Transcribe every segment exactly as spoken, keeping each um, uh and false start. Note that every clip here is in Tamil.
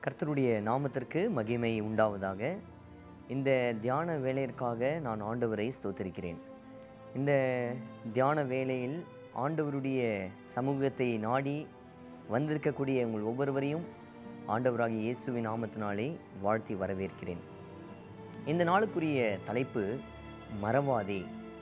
கர்த்தருடைய நாமத்திற்கு மகிமை உண்டாவதாக. இந்த தியான வேலையிற்காக நான் ஆண்டவரை ஸ்தோத்திரிக்கிறேன். இந்த தியான வேளையில் ஆண்டவருடைய சமூகத்தை நாடி வந்திருக்கக்கூடிய உங்கள் ஒவ்வொருவரையும் ஆண்டவராகிய இயேசுவின் நாமத்தினாலே வாழ்த்தி வரவேற்கிறேன். இந்த நாளுக்குரிய தலைப்பு மறவாதே,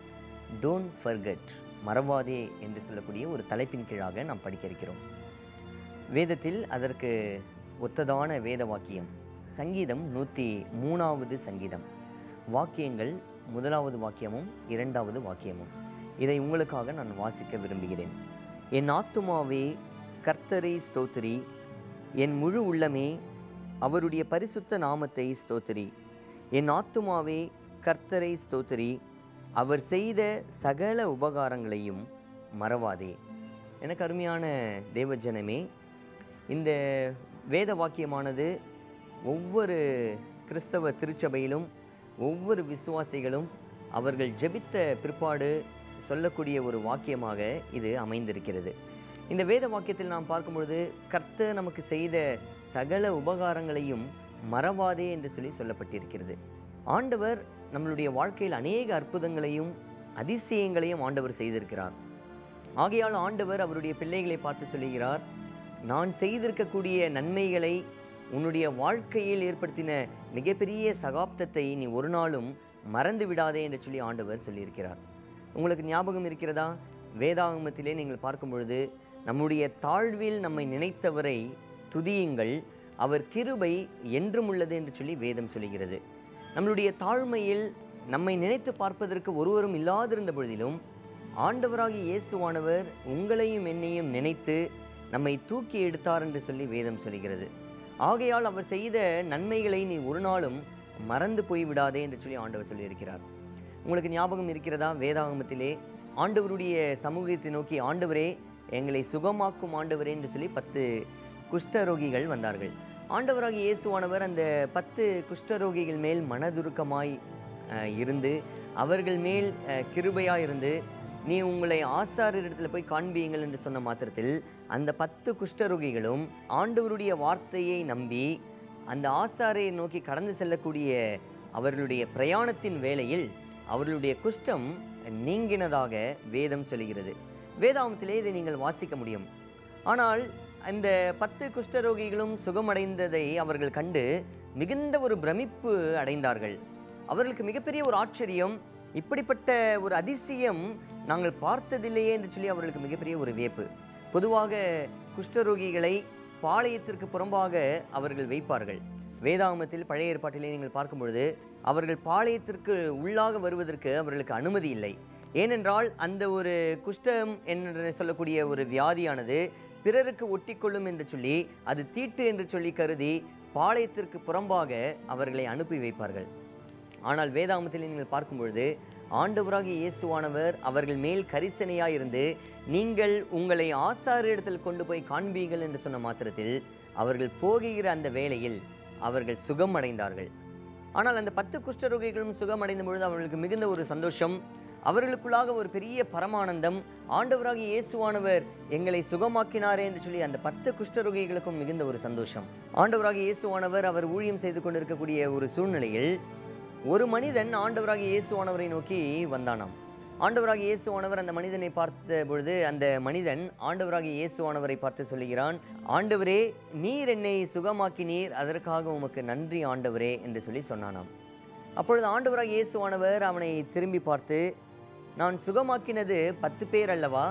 டோன்ட் ஃபர்கெட், மறவாதே என்று சொல்லக்கூடிய ஒரு தலைப்பின் கீழாக நாம் படிக்க இருக்கிறோம். வேதத்தில் அதற்கு ஒத்ததான வேத வாக்கியம் சங்கீதம் நூற்றி மூணாவது சங்கீதம், வாக்கியங்கள் முதலாவது வாக்கியமும் இரண்டாவது வாக்கியமும். இதை உங்களுக்காக நான் வாசிக்க விரும்புகிறேன். என் ஆத்துமாவே கர்த்தரை ஸ்தோத்திரி, என் முழு உள்ளமே அவருடைய பரிசுத்த நாமத்தை ஸ்தோத்திரி. என் ஆத்துமாவே கர்த்தரை ஸ்தோத்திரி, அவர் செய்த சகல உபகாரங்களையும் மறவாதே. எனக்கு அருமையான தேவஜனமே, இந்த வேத வாக்கியமானது ஒவ்வொரு கிறிஸ்தவ திருச்சபையிலும் ஒவ்வொரு விசுவாசிகளும் அவர்கள் ஜெபித்த பிற்பாடு சொல்லக்கூடிய ஒரு வாக்கியமாக இது அமைந்திருக்கிறது. இந்த வேத வாக்கியத்தில் நாம் பார்க்கும்பொழுது கர்த்தர் நமக்கு செய்த சகல உபகாரங்களையும் மறவாதே என்று சொல்லி சொல்லப்பட்டிருக்கிறது. ஆண்டவர் நம்மளுடைய வாழ்க்கையில் அநேக அற்புதங்களையும் அதிசயங்களையும் ஆண்டவர் செய்திருக்கிறார். ஆகையால் ஆண்டவர் அவருடைய பிள்ளைகளை பார்த்து சொல்லுகிறார், நான் செய்திருக்கக்கூடிய நன்மைகளை, உன்னுடைய வாழ்க்கையில் ஏற்படுத்தின மிகப்பெரிய சகாப்தத்தை நீ ஒரு நாளும் மறந்து விடாதே என்று சொல்லி ஆண்டவர் சொல்லியிருக்கிறார். உங்களுக்கு ஞாபகம் இருக்கிறதா? வேதாகமத்திலே நீங்கள் பார்க்கும் பொழுது நம்முடைய தாழ்வில் நம்மை நினைத்தவரை துதியுங்கள், அவர் கிருபை என்றும் உள்ளது என்று சொல்லி வேதம் சொல்கிறது. நம்மளுடைய தாழ்மையில் நம்மை நினைத்து பார்ப்பதற்கு ஒருவரும் இல்லாதிருந்த பொழுதிலும் ஆண்டவராகிய இயேசுவானவர் உங்களையும் என்னையும் நினைத்து நம்மை தூக்கி எடுத்தார் என்று சொல்லி வேதம் சொல்கிறது. ஆகையால் அவர் செய்த நன்மைகளை நீ ஒரு நாளும் மறந்து போய்விடாதே என்று சொல்லி ஆண்டவர் சொல்லியிருக்கிறார். உங்களுக்கு ஞாபகம் இருக்கிறதா? வேதாகமத்திலே ஆண்டவருடைய சமூகத்தை நோக்கி, ஆண்டவரே எங்களை சுகமாக்கும் ஆண்டவரே என்று சொல்லி பத்து குஷ்டரோகிகள் வந்தார்கள். ஆண்டவராகிய இயேசுவானவர் அந்த பத்து குஷ்டரோகிகள் மேல் மனதுருக்கமாய் இருந்து அவர்கள் மேல் கிருபையாக இருந்து, நீ உங்களை ஆசாரியரிடத்தில் போய் காண்பியுங்கள் என்று சொன்ன மாத்திரத்தில் அந்த பத்து குஷ்டரோகிகளும் ஆண்டவருடைய வார்த்தையை நம்பி அந்த ஆசாரியை நோக்கி கடந்து செல்லக்கூடிய அவர்களுடைய பிரயாணத்தின் வேளையில் அவர்களுடைய குஷ்டம் நீங்கினதாக வேதம் சொல்கிறது. வேதாகமத்திலே இதை நீங்கள் வாசிக்க முடியும். ஆனால் அந்த பத்து குஷ்டரோகிகளும் சுகமடைந்ததை அவர்கள் கண்டு மிகுந்த ஒரு பிரமிப்பு அடைந்தார்கள். அவர்களுக்கு மிகப்பெரிய ஒரு ஆச்சரியம், இப்படிப்பட்ட ஒரு அதிசயம் நாங்கள் பார்த்ததில்லையே என்று சொல்லி அவர்களுக்கு மிகப்பெரிய ஒரு வியப்பு. பொதுவாக குஷ்டரோகிகளை பாளையத்திற்கு புறம்பாக அவர்கள் வைப்பார்கள். வேதாகமத்தில் பழைய ஏற்பாட்டிலே நீங்கள் பார்க்கும் பொழுது அவர்கள் பாளையத்திற்கு உள்ளாக வருவதற்கு அவர்களுக்கு அனுமதி இல்லை. ஏனென்றால் அந்த ஒரு குஷ்டம் என்று சொல்லக்கூடிய ஒரு வியாதியானது பிறருக்கு ஒட்டிக்கொள்ளும் என்று சொல்லி, அது தீட்டு என்று சொல்லி கருதி பாளையத்திற்கு புறம்பாக அவர்களை அனுப்பி வைப்பார்கள். ஆனால் வேதாகமத்தில் நீங்கள் பார்க்கும் பொழுது ஆண்டவராகிய இயேசுவானவர் அவர்கள் மேல் கரிசனையாக இருந்து, நீங்கள் உங்களை ஆசாரியரிடத்தில் கொண்டு போய் காண்பீங்கள் என்று சொன்ன மாத்திரத்தில் அவர்கள் போகிற அந்த வேளையில் அவர்கள் சுகம் அடைந்தார்கள். ஆனால் அந்த பத்து குஷ்டரோகிகளும் சுகம் அடைந்த பொழுது அவர்களுக்கு மிகுந்த ஒரு சந்தோஷம், அவர்களுக்குள்ளாக ஒரு பெரிய பரமானந்தம். ஆண்டவராகிய இயேசுவானவர் எங்களை சுகமாக்கினாரே என்று சொல்லி அந்த பத்து குஷ்டரோகிகளுக்கும் மிகுந்த ஒரு சந்தோஷம். ஆண்டவராகிய இயேசுவானவர் அவர் ஊழியம் செய்து கொண்டிருக்கக்கூடிய ஒரு சூழ்நிலையில் ஒரு மனிதன் ஆண்டவராகிய இயேசுவானவரை நோக்கி வந்தானாம். ஆண்டவராகிய இயேசுவானவர் அந்த மனிதனை பார்த்த பொழுது அந்த மனிதன் ஆண்டவராகிய இயேசுவானவரை பார்த்து சொல்லுகிறான், ஆண்டவரே நீர் என்னை சுகமாக்கினீர், அதற்காக உமக்கு நன்றி ஆண்டவரே என்று சொல்லி சொன்னானாம். அப்பொழுது ஆண்டவராகிய இயேசுவானவர் அவனை திரும்பி பார்த்து, நான் சுகமாக்கினது பத்து பேர் அல்லவா,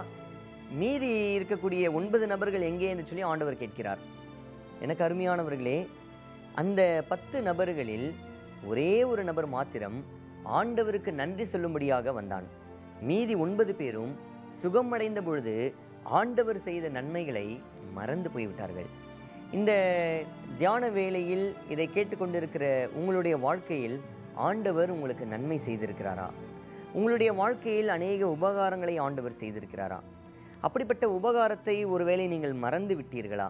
மீதி இருக்கக்கூடிய ஒன்பது நபர்கள் எங்கே என்று சொல்லி ஆண்டவர் கேட்கிறார். எனக்கு அருமையானவர்களே, அந்த பத்து நபர்களில் ஒரே ஒரு நபர் மாத்திரம் ஆண்டவருக்கு நன்றி சொல்லும்படியாக வந்தான். மீதி ஒன்பது பேரும் சுகமடைந்த பொழுது ஆண்டவர் செய்த நன்மைகளை மறந்து போய்விட்டார்கள். இந்த தியான வேளையில் இதை கேட்டுக்கொண்டிருக்கிற உங்களுடைய வாழ்க்கையில் ஆண்டவர் உங்களுக்கு நன்மை செய்திருக்கிறாரா? உங்களுடைய வாழ்க்கையில் அநேக உபகாரங்களை ஆண்டவர் செய்திருக்கிறாரா? அப்படிப்பட்ட உபகாரத்தை ஒருவேளை நீங்கள் மறந்து விட்டீர்களா?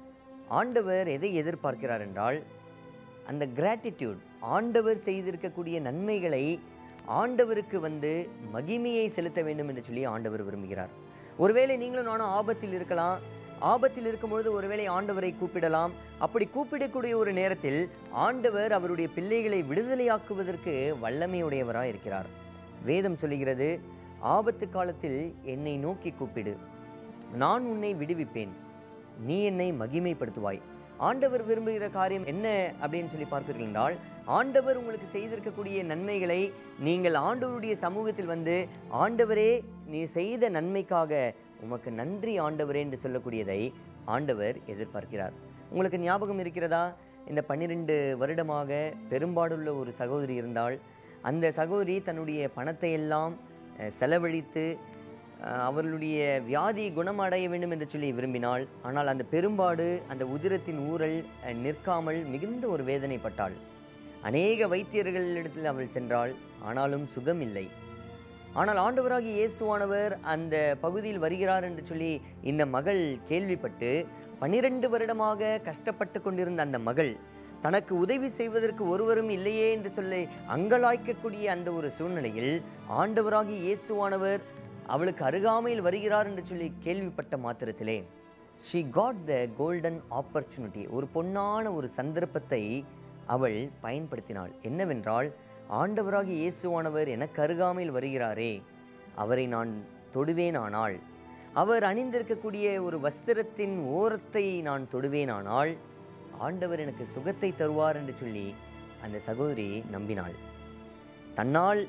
ஆண்டவர் எதை எதிர்பார்க்கிறார் என்றால், அந்த கிராட்டிடியூட், ஆண்டவர் செய்திருக்கக்கூடிய நன்மைகளை ஆண்டவருக்கு வந்து மகிமையை செலுத்த வேண்டும் என்று சொல்லி ஆண்டவர் விரும்புகிறார். ஒருவேளை நீங்களும் நானும் ஆபத்தில் இருக்கலாம், ஆபத்தில் இருக்கும்பொழுது ஒருவேளை ஆண்டவரை கூப்பிடலாம். அப்படி கூப்பிடக்கூடிய ஒரு நேரத்தில் ஆண்டவர் அவருடைய பிள்ளைகளை விடுதலையாக்குவதற்கு வல்லமையுடையவராய் இருக்கிறார். வேதம் சொல்லுகிறது, ஆபத்து காலத்தில் என்னை நோக்கி கூப்பிடு, நான் உன்னை விடுவிப்பேன், நீ என்னை மகிமைப்படுத்துவாய். ஆண்டவர் விரும்புகிற காரியம் என்ன அப்படின்னு சொல்லி பார்ப்பீர்கள் என்றால், ஆண்டவர் உங்களுக்கு செய்திருக்கக்கூடிய நன்மைகளை நீங்கள் ஆண்டவருடைய சமூகத்தில் வந்து, ஆண்டவரே நீ செய்த நன்மைக்காக உமக்கு நன்றி ஆண்டவரே என்று சொல்லக்கூடியதை ஆண்டவர் எதிர்பார்க்கிறார். உங்களுக்கு ஞாபகம் இருக்கிறதா? இந்த பன்னிரெண்டு வருடமாக பெரும்பாடுள்ள ஒரு சகோதரி இருந்தால், அந்த சகோதரி தன்னுடைய பணத்தை எல்லாம் செலவழித்து அவர்களுடைய வியாதி குணமடைய வேண்டும் என்று சொல்லி விரும்பினாள். ஆனால் அந்த பெரும்பாடு, அந்த உதிரத்தின் ஊறல் நிற்காமல் மிகுந்த ஒரு வேதனைப்பட்டாள். அநேக வைத்தியர்களிடத்தில் அவள் சென்றாள், ஆனாலும் சுகம் இல்லை. ஆனால் ஆண்டவராகிய இயேசுவானவர் அந்த பகுதியில் வருகிறார் என்று சொல்லி இந்த மகள் கேள்விப்பட்டு, பன்னிரண்டு வருடமாக கஷ்டப்பட்டு கொண்டிருந்த அந்த மகள், தனக்கு உதவி செய்வதற்கு ஒருவரும் இல்லையே என்று சொல்லி அங்கலாய்க்கக்கூடிய அந்த ஒரு சூழ்நிலையில் ஆண்டவராகிய இயேசுவானவர் அவளுக்கு அருகாமையில் வருகிறார் என்று சொல்லி கேள்விப்பட்ட மாத்திரத்திலே she got the golden opportunity, ஒரு பொன்னான ஒரு சந்தர்ப்பத்தை அவள் பயன்படுத்தினாள். என்னவென்றால், ஆண்டவராகிய இயேசுவானவர் எனக்கு அருகாமையில் வருகிறாரே, அவரை நான் தொடுவேனானால், அவர் அணிந்திருக்கக்கூடிய ஒரு வஸ்திரத்தின் ஓரத்தை நான் தொடுவேனானால் ஆண்டவர் எனக்கு சுகத்தை தருவார் என்று சொல்லி அந்த சகோதரி நம்பினாள். தன்னால்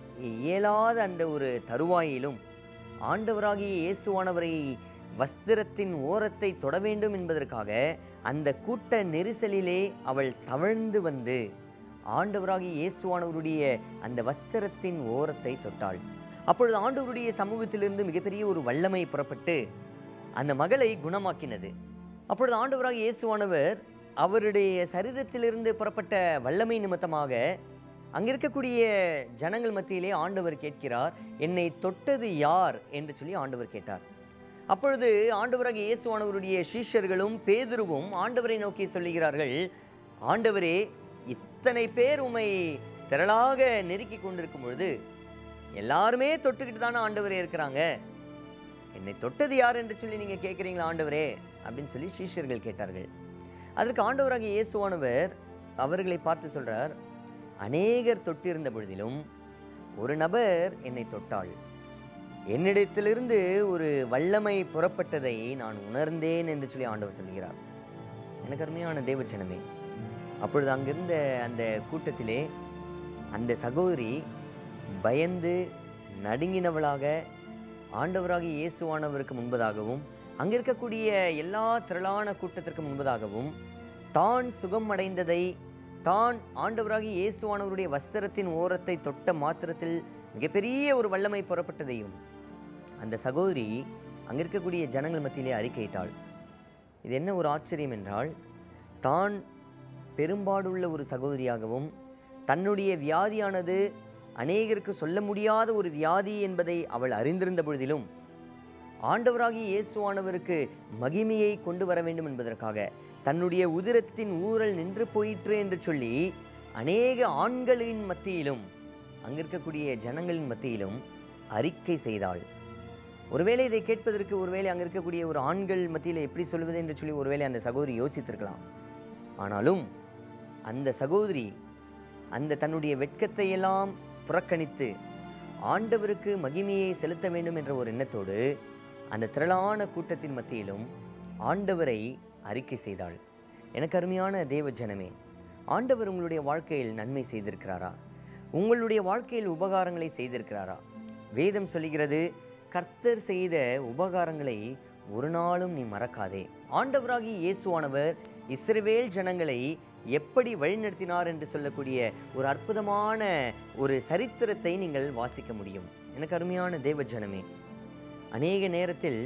இயலாத அந்த ஒரு தருவாயிலும் ஆண்டவராகிய இயேசுவானவரை வஸ்திரத்தின் ஓரத்தை தொட வேண்டும் என்பதற்காக அந்த கூட்ட நெரிசலிலே அவள் தவழ்ந்து வந்து ஆண்டவராகிய இயேசுவானவருடைய அந்த வஸ்திரத்தின் ஓரத்தை தொட்டாள். அப்பொழுது ஆண்டவருடைய சமூகத்திலிருந்து மிகப்பெரிய ஒரு வல்லமை புறப்பட்டு அந்த மகளை குணமாக்கினது. அப்பொழுது ஆண்டவராகிய இயேசுவானவர் அவருடைய சரீரத்திலிருந்து புறப்பட்ட வல்லமை நிமித்தமாக அங்கிருக்கக்கூடிய ஜனங்கள் மத்தியிலே ஆண்டவர் கேட்கிறார், என்னை தொட்டது யார் என்று சொல்லி ஆண்டவர் கேட்டார். அப்பொழுது ஆண்டவராகிய இயேசுவானவருடைய சீஷர்களும் பேதுருவும் ஆண்டவரை நோக்கி சொல்லுகிறார்கள், ஆண்டவரே, இத்தனை பேர் உம்மை திரளாக நெருக்கி கொண்டிருக்கும் பொழுது எல்லாருமே தொட்டுக்கிட்டு தானே ஆண்டவரே இருக்கிறாங்க, என்னை தொட்டது யார் என்று சொல்லி நீங்க கேட்குறீங்களா ஆண்டவரே அப்படின்னு சொல்லி சீஷர்கள் கேட்டார்கள். அதற்கு ஆண்டவராகிய இயேசுவானவர் அவர்களை பார்த்து சொல்றார், அநேகர் தொட்டிருந்த பொழுதிலும் ஒரு நபர் என்னை தொட்டாள், என்னிடத்திலிருந்து ஒரு வல்லமை புறப்பட்டதை நான் உணர்ந்தேன் என்று சொல்லி ஆண்டவர் சொல்கிறார். எனக்கு அருமையான தேவச்சனமே, அப்பொழுது அங்கிருந்த அந்த கூட்டத்திலே அந்த சகோதரி பயந்து நடுங்கினவளாக ஆண்டவராகிய இயேசுவானவருக்கு முன்பதாகவும் அங்கிருக்கக்கூடிய எல்லா திரளான கூட்டத்திற்கு முன்பதாகவும் தான் சுகம் அடைந்ததை, தான் ஆண்டவராகிய இயேசுவானவருடைய வஸ்திரத்தின் ஓரத்தை தொட்ட மாத்திரத்தில் மிகப்பெரிய ஒரு வல்லமை புறப்பட்டதையும் அந்த சகோதரி அங்கிருக்கக்கூடிய ஜனங்கள் மத்தியிலே அறிக்கையிட்டாள். இது என்ன ஒரு ஆச்சரியம் என்றால், தான் பெரும்பாடுள்ள ஒரு சகோதரியாகவும் தன்னுடைய வியாதியானது அநேகருக்கு சொல்ல முடியாத ஒரு வியாதி என்பதை அவள் அறிந்திருந்த பொழுதிலும் ஆண்டவராகிய இயேசுவானவருக்கு மகிமையை கொண்டு வர வேண்டும் என்பதற்காக தன்னுடைய உதிரத்தின் ஊரல் நின்று போயிற்று என்று சொல்லி அநேக ஆண்களின் மத்தியிலும் அங்கிருக்கக்கூடிய ஜனங்களின் மத்தியிலும் அறிக்கை செய்தாள். ஒருவேளை இதை கேட்பதற்கு ஒருவேளை அங்கே இருக்கக்கூடிய ஒரு ஆண்கள் மத்தியில் எப்படி சொல்வது என்று சொல்லி ஒருவேளை அந்த சகோதரி யோசித்திருக்கலாம். ஆனாலும் அந்த சகோதரி அந்த தன்னுடைய வெட்கத்தை எல்லாம் புறக்கணித்து ஆண்டவருக்கு மகிமையை செலுத்த வேண்டும் என்ற ஒரு எண்ணத்தோடு அந்த திரளான கூட்டத்தின் மத்தியிலும் ஆண்டவரை அறிக்கை செய்தாள். எனக்கு அருமையான தேவ ஜனமே, ஆண்டவர் உங்களுடைய வாழ்க்கையில் நன்மை செய்திருக்கிறாரா? உங்களுடைய வாழ்க்கையில் உபகாரங்களை செய்திருக்கிறாரா? வேதம் சொல்லுகிறது, கர்த்தர் செய்த உபகாரங்களை ஒரு நாளும் நீ மறக்காதே. ஆண்டவராகிய இயேசுவானவர் இஸ்ரவேல் ஜனங்களை எப்படி வழிநடத்தினார் என்று சொல்லக்கூடிய ஒரு அற்புதமான ஒரு சரித்திரத்தை நீங்கள் வாசிக்க முடியும். எனக்கு அருமையான தேவ ஜனமே, அநேக நேரத்தில்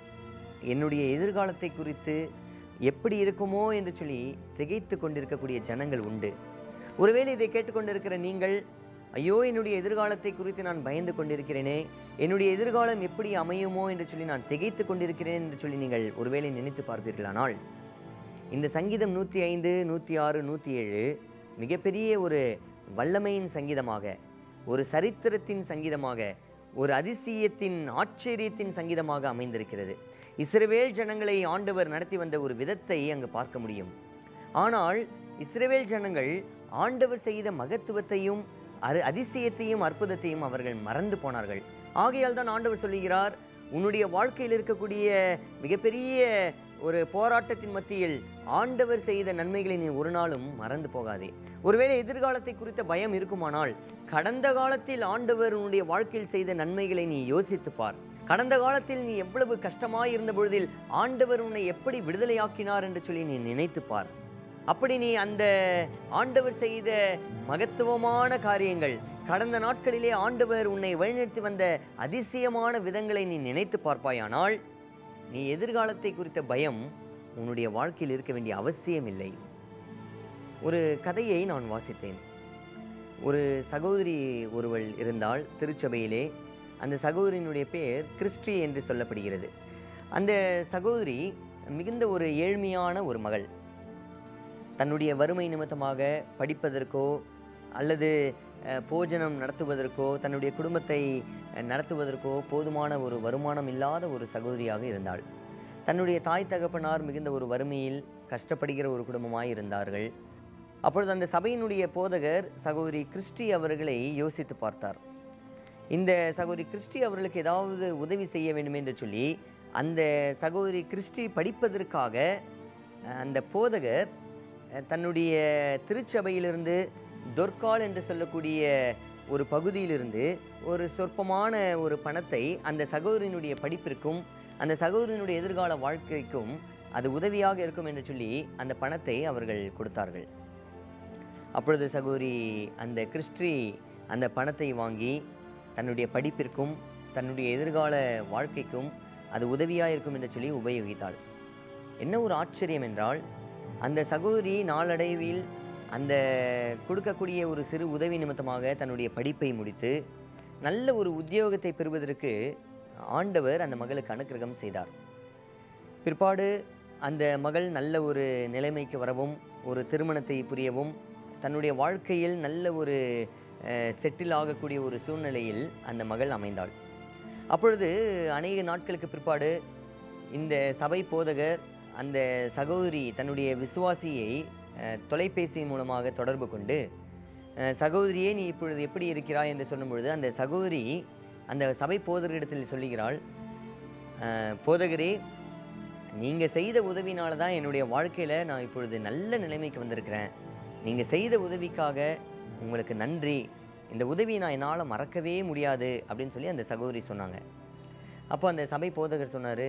என்னுடைய எதிர்காலத்தை குறித்து எப்படி இருக்குமோ என்று சொல்லி திகைத்து கொண்டிருக்கக்கூடிய ஜனங்கள் உண்டு. ஒருவேளை இதை கேட்டுக்கொண்டிருக்கிற நீங்கள், ஐயோ என்னுடைய எதிர்காலத்தை குறித்து நான் பயந்து கொண்டிருக்கிறேனே, என்னுடைய எதிர்காலம் எப்படி அமையுமோ என்று சொல்லி நான் திகைத்து கொண்டிருக்கிறேன் என்று சொல்லி நீங்கள் ஒருவேளை நினைத்து பார்ப்பீர்களானால், இந்த சங்கீதம் நூற்றி ஐந்து நூற்றி ஆறு நூற்றி ஏழு மிகப்பெரிய ஒரு வல்லமையின் சங்கீதமாக, ஒரு சரித்திரத்தின் சங்கீதமாக, ஒரு அதிசயத்தின் ஆச்சரியத்தின் சங்கீதமாக அமைந்திருக்கிறது. இஸ்ரவேல் ஜனங்களை ஆண்டவர் நடத்தி வந்த ஒரு விதத்தை அங்கு பார்க்க முடியும். ஆனால் இஸ்ரவேல் ஜனங்கள் ஆண்டவர் செய்த மகத்துவத்தையும் அரு அதிசயத்தையும் அற்புதத்தையும் அவர்கள் மறந்து போனார்கள். ஆகையால் தான் ஆண்டவர் சொல்லுகிறார், உன்னுடைய வாழ்க்கையில் இருக்கக்கூடிய மிகப்பெரிய ஒரு போராட்டத்தின் மத்தியில் ஆண்டவர் செய்த நன்மைகளை நீ ஒரு நாளும் மறந்து போகாதே. ஒருவேளை எதிர்காலத்தை குறித்த பயம் இருக்குமானால் கடந்த காலத்தில் ஆண்டவர் உன்னுடைய வாழ்க்கையில் செய்த நன்மைகளை நீ யோசித்து பார். கடந்த காலத்தில் நீ எவ்வளவு கஷ்டமாய் இருந்த பொழுதில் ஆண்டவர் உன்னை எப்படி விடுதலையாக்கினார் என்று சொல்லி நீ நினைத்து பார். அப்படி நீ அந்த ஆண்டவர் செய்த மகத்துவமான காரியங்கள், கடந்த நாட்களிலே ஆண்டவர் உன்னை வழிநடத்தி வந்த அதிசயமான விதங்களை நீ நினைத்து பார்ப்பாயானால் நீ எதிர்காலத்தை குறித்த பயம் உன்னுடைய வாழ்க்கையில் இருக்க வேண்டிய அவசியம் இல்லை. ஒரு கதையை நான் வாசித்தேன். ஒரு சகோதரி ஒருவள் இருந்தால் திருச்சபையிலே. அந்த சகோதரியினுடைய பேர் கிறிஸ்டி என்று சொல்லப்படுகிறது. அந்த சகோதரி மிகுந்த ஒரு ஏழ்மையான ஒரு மகள். தன்னுடைய வறுமை நிமித்தமாக படிப்பதற்கோ அல்லது போஜனம் நடத்துவதற்கோ தன்னுடைய குடும்பத்தை நடத்துவதற்கோ போதுமான ஒரு வருமானம் இல்லாத ஒரு சகோதரியாக இருந்தாள். தன்னுடைய தாய் தகப்பனார் மிகுந்த ஒரு வறுமையில் கஷ்டப்படுகிற ஒரு குடும்பமாய் இருந்தார்கள். அப்பொழுது அந்த சபையினுடைய போதகர் சகோதரி கிறிஸ்டி அவர்களை யோசித்து பார்த்தார். இந்த சகோதரி கிறிஸ்டி அவர்களுக்கு ஏதாவது உதவி செய்ய வேண்டும் என்று சொல்லி அந்த சகோதரி கிறிஸ்டி படிப்பதற்காக அந்த போதகர் தன்னுடைய திருச்சபையிலிருந்து தொர்கால் என்று சொல்லக்கூடிய ஒரு பகுதியிலிருந்து ஒரு சொற்பமான ஒரு பணத்தை அந்த சகோதரியினுடைய படிப்பிற்கும் அந்த சகோதரியினுடைய எதிர்கால வாழ்க்கைக்கும் அது உதவியாக இருக்கும் என்று சொல்லி அந்த பணத்தை அவர்கள் கொடுத்தார்கள். அப்பொழுது சகோதரி அந்த கிறிஸ்டி அந்த பணத்தை வாங்கி தன்னுடைய படிப்பிற்கும் தன்னுடைய எதிர்கால வாழ்க்கைக்கும் அது உதவியாக இருக்கும் என்று சொல்லி உபயோகித்தாள். என்ன ஒரு ஆச்சரியம் என்றால், அந்த சகோதரி நாளடைவில் அந்த கொடுக்கக்கூடிய ஒரு சிறு உதவி நிமித்தமாக தன்னுடைய படிப்பை முடித்து நல்ல ஒரு உத்தியோகத்தை பெறுவதற்கு ஆண்டவர் அந்த மகளுக்கு அனுக்கிரகம் செய்தார். பிற்பாடு அந்த மகள் நல்ல ஒரு நிலைமைக்கு வரவும் ஒரு திருமணத்தை புரியவும் தன்னுடைய வாழ்க்கையில் நல்ல ஒரு செட்டில் ஆகக்கூடிய ஒரு சூழ்நிலையில் அந்த மகள் அமைந்தாள். அப்பொழுது அநேக நாட்களுக்கு பிற்பாடு இந்த சபை போதகர் அந்த சகோதரி தன்னுடைய விசுவாசியை தொலைபேசி மூலமாக தொடர்பு கொண்டு, சகோதரியே நீ இப்பொழுது எப்படி இருக்கிறாய் என்று சொல்லும் பொழுது அந்த சகோதரி அந்த சபை போதகரிடத்தில் சொல்லுகிறாள், போதகரே, நீங்கள் செய்த உதவினால தான் என்னுடைய வாழ்க்கையில் நான் இப்பொழுது நல்ல நிலைமைக்கு வந்திருக்கிறேன். நீங்கள் செய்த உதவிக்காக உங்களுக்கு நன்றி. இந்த உதவியை நான் என்னால் மறக்கவே முடியாது அப்படின்னு சொல்லி அந்த சகோதரி சொன்னாங்க. அப்போ அந்த சபை போதகர் சொன்னார்,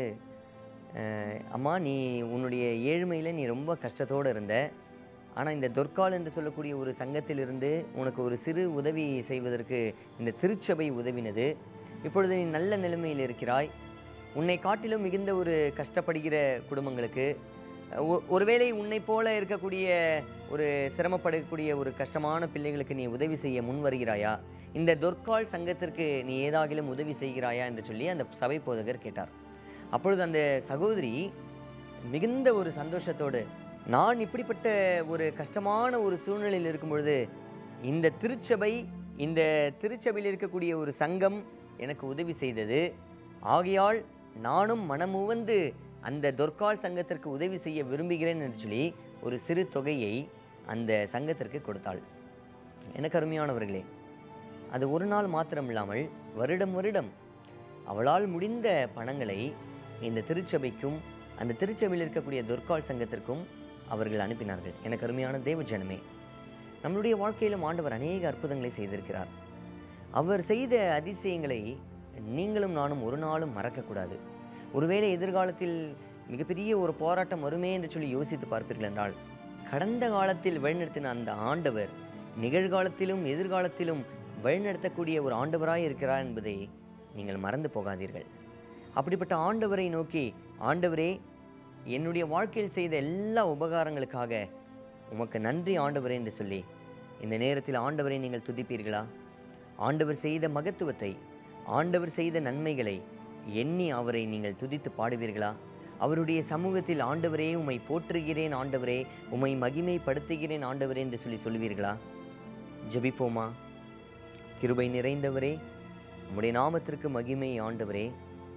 அம்மா, நீ உன்னுடைய ஏழ்மையில் நீ ரொம்ப கஷ்டத்தோடு இருந்த. ஆனால் இந்த தொர்கால் என்று சொல்லக்கூடிய ஒரு சங்கத்திலிருந்து உனக்கு ஒரு சிறு உதவி செய்வதற்கு இந்த திருச்சபை உதவினது. இப்பொழுது நீ நல்ல நிலைமையில் இருக்கிறாய். உன்னை காட்டிலும் மிகுந்த ஒரு கஷ்டப்படுகிற குடும்பங்களுக்கு, ஒருவேளை உன்னை போல இருக்கக்கூடிய ஒரு சிரமப்படக்கூடிய ஒரு கஷ்டமான பிள்ளைகளுக்கு நீ உதவி செய்ய முன் வருகிறாயா? இந்த தொர்கால் சங்கத்திற்கு நீ ஏதாகிலும் உதவி செய்கிறாயா என்று சொல்லி அந்த சபை போதகர் கேட்டார். அப்பொழுது அந்த சகோதரி மிகுந்த ஒரு சந்தோஷத்தோடு, நான் இப்படிப்பட்ட ஒரு கஷ்டமான ஒரு சூழ்நிலையில் இருக்கும் பொழுது இந்த திருச்சபை இந்த திருச்சபையில் இருக்கக்கூடிய ஒரு சங்கம் எனக்கு உதவி செய்தது. ஆகையால் நானும் மனமுவந்து அந்த தொர்கால் சங்கத்திற்கு உதவி செய்ய விரும்புகிறேன் என்று சொல்லி ஒரு சிறு தொகையை அந்த சங்கத்திற்கு கொடுத்தாள். எனக்கு அருமையானவர்களே, அது ஒரு நாள் மாத்திரம் இல்லாமல் வருடம் வருடம் அவளால் முடிந்த பணங்களை இந்த திருச்சபைக்கும் அந்த திருச்சபையில் இருக்கக்கூடிய தொர்கால் சங்கத்திற்கும் அவர்கள் அனுப்பினார்கள். எனக்கு அருமையான தேவ ஜனமே, நம்மளுடைய வாழ்க்கையிலும் ஆண்டவர் அநேக அற்புதங்களை செய்திருக்கிறார். அவர் செய்த அதிசயங்களை நீங்களும் நானும் ஒரு நாளும் மறக்கக்கூடாது. ஒருவேளை எதிர்காலத்தில் மிகப்பெரிய ஒரு போராட்டம் வருமே என்று சொல்லி யோசித்து பார்ப்பீர்கள் என்றால், கடந்த காலத்தில் வழிநடத்தின அந்த ஆண்டவர் நிகழ்காலத்திலும் எதிர்காலத்திலும் வழிநடத்தக்கூடிய ஒரு ஆண்டவராய் இருக்கிறார் என்பதை நீங்கள் மறந்து போகாதீர்கள். அப்படிப்பட்ட ஆண்டவரை நோக்கி, ஆண்டவரே, என்னுடைய வாழ்க்கையில் செய்த எல்லா உபகாரங்களுக்காக உமக்கு நன்றி ஆண்டவரே என்று சொல்லி இந்த நேரத்தில் ஆண்டவரை நீங்கள் துதிப்பீர்களா? ஆண்டவர் செய்த மகத்துவத்தை, ஆண்டவர் செய்த நன்மைகளை எண்ணி அவரை நீங்கள் துதித்து பாடுவீர்களா? அவருடைய சமூகத்தில், ஆண்டவரே உம்மை போற்றுகிறேன், ஆண்டவரே உம்மை மகிமைப்படுத்துகிறேன் ஆண்டவரே என்று சொல்லி சொல்வீர்களா? ஜெபிப்போமா. கிருபை நிறைந்தவரே, உம்முடைய நாமத்திற்கு மகிமை ஆண்டவரே.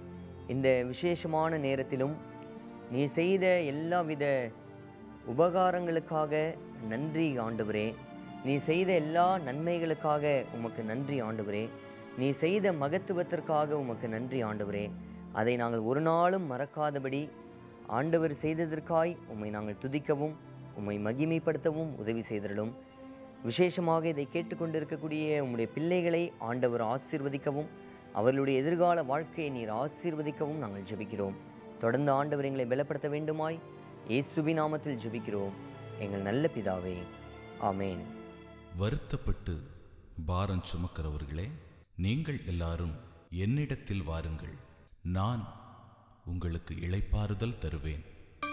இந்த விசேஷமான நேரத்திலும் நீ செய்த எல்லாவித உபகாரங்களுக்காக நன்றி ஆண்டவரே. நீ செய்த எல்லா நன்மைகளுக்காக உமக்கு நன்றி ஆண்டவரே. நீ செய்த மகத்துவத்திற்காக உமக்கு நன்றி ஆண்டவரே. அதை நாங்கள் ஒரு நாளும் மறக்காதபடி ஆண்டவர் செய்ததற்காய் உம்மை நாங்கள் துதிக்கவும் உம்மை மகிமைப்படுத்தவும் உதவி செய்திடலும். விசேஷமாக இதை கேட்டுக்கொண்டிருக்கக்கூடிய உம்முடைய பிள்ளைகளை ஆண்டவர் ஆசீர்வதிக்கவும் அவர்களுடைய எதிர்கால வாழ்க்கையை நீர் ஆசீர்வதிக்கவும் நாங்கள் ஜெபிக்கிறோம். தொடர்ந்து ஆண்டவர் எங்களை பலப்படுத்த வேண்டுமாய் இயேசுவின் நாமத்தில் ஜெபிக்கிறோம் எங்கள் நல்ல பிதாவே, ஆமேன். வருத்தப்பட்டு பாரம் சுமக்கிறவர்களே, நீங்கள் எல்லாரும் என்னிடத்தில் வாருங்கள், நான் உங்களுக்கு இளைப்பாறுதல் தருவேன்.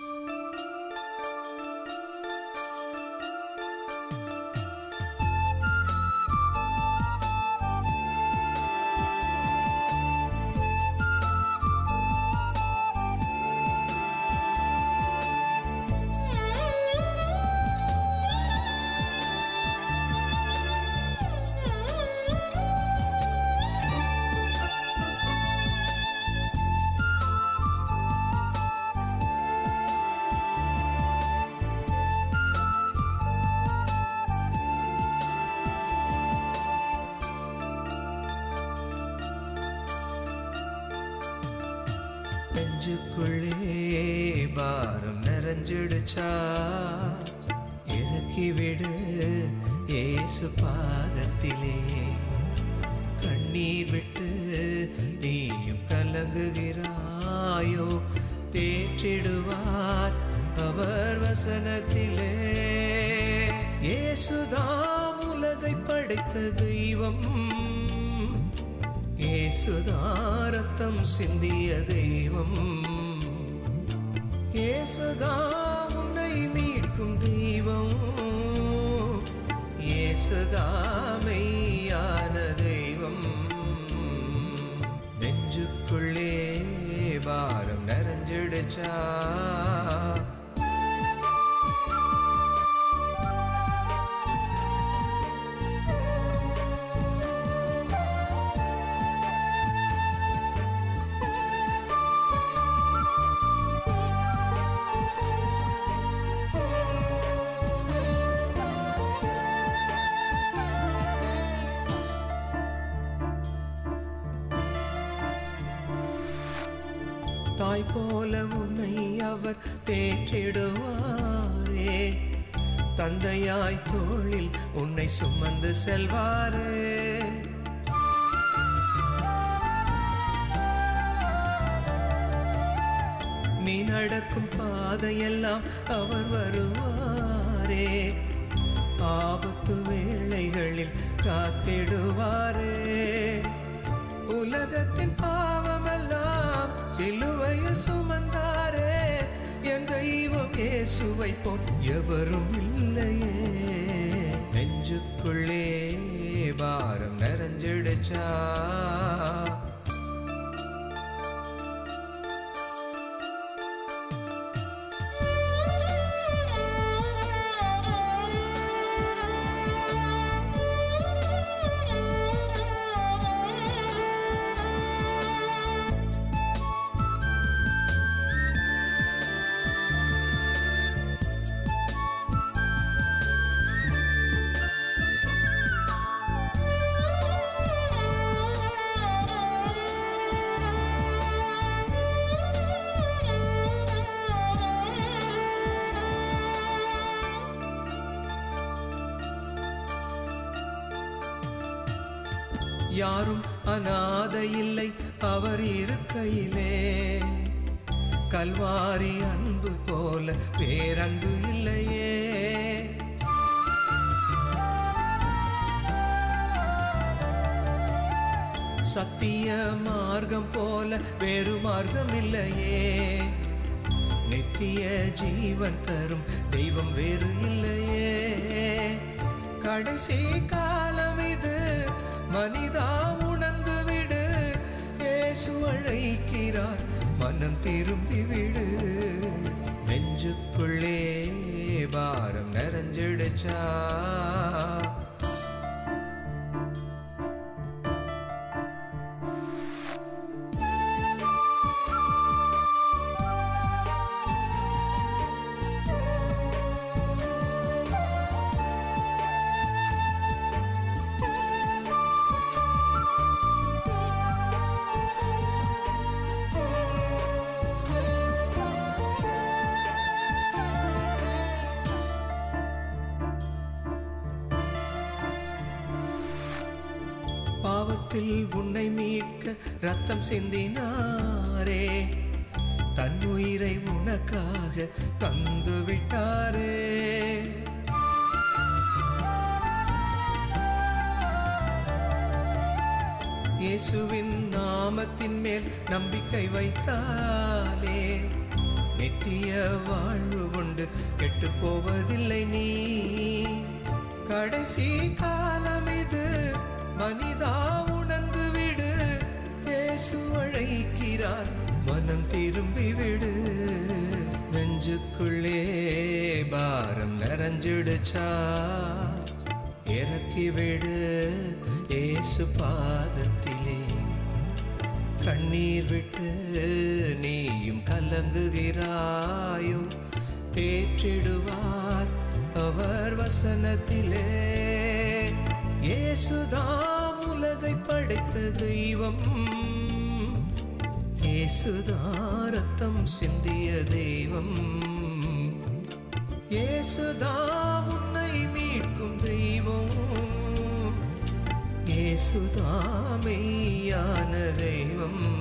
நெஞ்சுக்குள்ளே பாரம் நிறைஞ்சிடுச்சா, இறக்கி விடு ஏசு பாதத்திலே. கண்ணீர் விட்டு நீயும் கலங்குகிறாயோ, தேற்றிடுவார் அவர் வசனத்திலே. இயேசுதாம் உலகை படைத்த தெய்வம், இயேசுதான் ரத்தம் சிந்திய தெய்வம், இயேசுதான் உன்னை மீட்கும் தெய்வம், இயேசுதான் மெய்யான தெய்வம். நெஞ்சுக்குள்ளே பாரம் நிறைஞ்சிடுச்சா, தாய் போல உன்னை அவர் தேற்றிடுவாரே, தந்தையாய் தோளில் உன்னை சுமந்து செல்வாரே. நீ நடக்கும் பாதையெல்லாம் அவர் வருவாரே, ஆபத்து வேளைகளில் காத்திடுவாரே. உலகத்தின் பாவமெல்லாம் சிலுவையில் சுமந்தாரே, என் தெய்வம் இயேசுவை போல் எவரும் இல்லையே. நெஞ்சுக்குள்ளே பாரம் நிறைஞ்சிடுச்சா, யாரும் அநாதை இல்லை அவர் இருக்கையிலே. கல்வாரி அன்பு போல பேரன்பு இல்லையே. சத்திய மார்க்கம் போல வேறு மார்க்கம் இல்லையே. நித்திய ஜீவன் தரும் தெய்வம் வேறு இல்லையே. கடைசி காலம் இது, மனிதா உணர்ந்து விடு. இயேசு அழைக்கிறார், மனம் திரும்பி விடு. நெஞ்சுக்குள்ளே பாரம் நிறைஞ்சிடுச்சா, பாவத்தில் உன்னை மீட்க ரத்தம் சிந்தினாரே, தன்னுயிரை உனக்காக தந்து விட்டாரே. இயேசுவின் நாமத்தின் மேல் நம்பிக்கை வைத்தாலே நித்திய வாழ்வு உண்டு, கெட்டு போவதில்லை நீ. கடைசி காலம் இது, மனிதா உணர்ந்து விடு. இயேசு அழைக்கிறார், மனம் திரும்பி விடு. நெஞ்சுக்குள்ளே பாரம் நிறைஞ்சிடுச்சா, இறக்கி விடு இயேசு பாதத்திலே. கண்ணீர் விட்டு நீயும் கலங்குகிறாயோ, தேற்றிடுவார் அவர் வசனத்திலே. இயேசுதான் உலகை படைத்த தெய்வம், இயேசுதான் ரத்தம் சிந்திய தெய்வம், இயேசுதான் உன்னை மீட்கும் தெய்வம், இயேசுதான் மெய்யான தெய்வம்.